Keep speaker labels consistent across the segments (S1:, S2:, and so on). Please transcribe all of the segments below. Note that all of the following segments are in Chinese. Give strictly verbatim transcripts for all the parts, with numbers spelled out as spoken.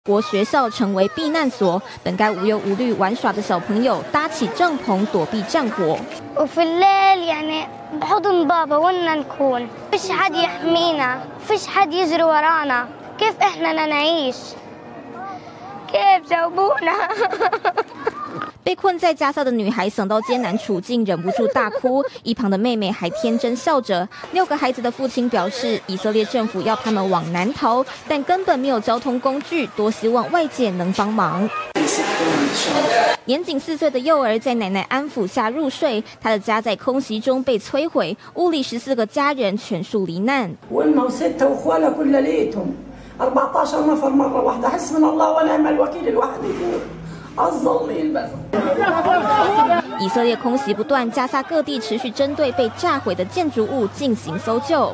S1: 国学校成为避难所，本该无忧无虑玩耍的小朋友搭起帐篷躲避战火。
S2: وفي الليل يعني بحضن بابا وين نكون؟ فيش حد يحمينا، فيش حد يجري ورانا، كيف إحنا نعيش؟ كيف جاوبونا؟
S1: 被困在加萨的女孩想到艰难处境，忍不住大哭。一旁的妹妹还天真笑着。六个孩子的父亲表示，以色列政府要他们往南逃，但根本没有交通工具，多希望外界能帮忙。年仅四岁的幼儿在奶奶安抚下入睡，他的家在空袭中被摧毁，屋里十四个家人全数罹难。以色列空袭不断，加萨各地持续针对被炸毁的建筑物进行搜救。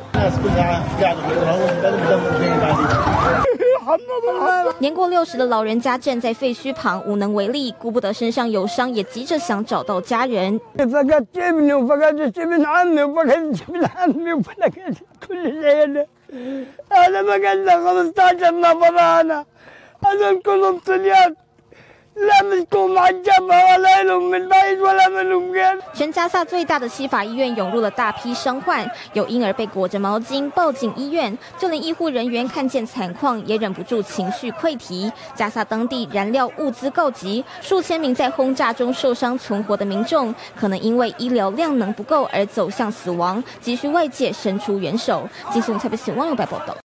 S1: 年过六十的老人家站在废墟旁，无能为力，顾不得身上有伤，也急着想找到家人。全加萨最大的西法医院涌入了大批伤患，有婴儿被裹着毛巾抱进医院，就连医护人员看见惨况也忍不住情绪溃堤。加萨当地燃料物资告急，数千名在轰炸中受伤存活的民众，可能因为医疗量能不够而走向死亡，急需外界伸出援手。金新闻台北新闻网友报道。